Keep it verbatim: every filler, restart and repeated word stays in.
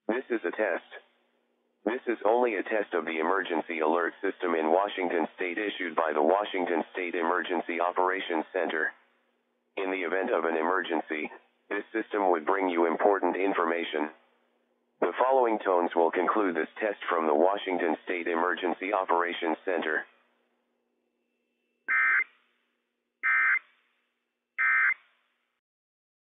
This is a test. This is only a test of the emergency alert system in Washington State issued by the Washington State Emergency Operations Center. In the event of an emergency, this system would bring you important information. The following tones will conclude this test from the Washington State Emergency Operations Center.